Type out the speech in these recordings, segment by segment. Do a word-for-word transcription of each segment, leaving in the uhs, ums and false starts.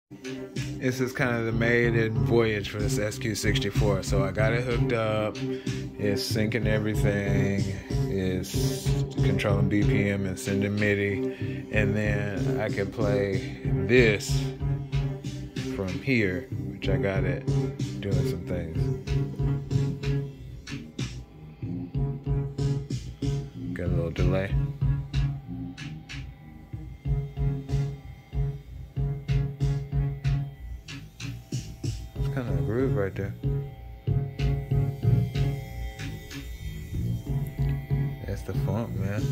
This is kind of the maiden voyage for this S Q sixty-four. So I got it hooked up. It's syncing everything. It's controlling B P M and sending MIDI. And then I can play this from here, which I got it doing some things. Got a little delay. Kind of a groove right there. That's the funk, man.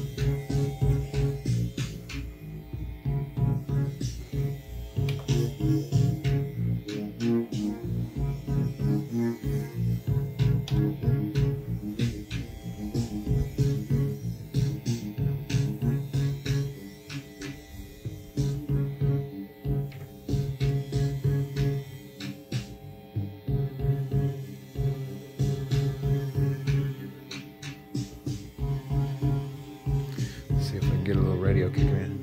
See if I can get a little radio kicker in.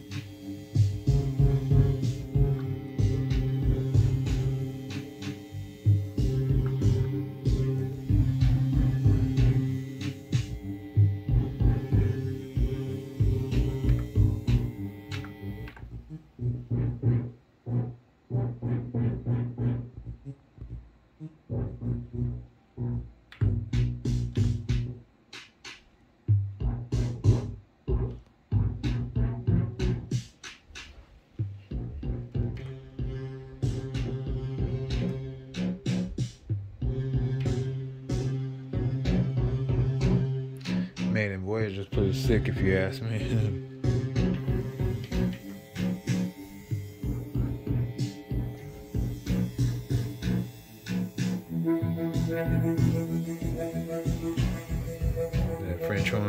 Maiden voyage is pretty sick if you ask me. That French horn.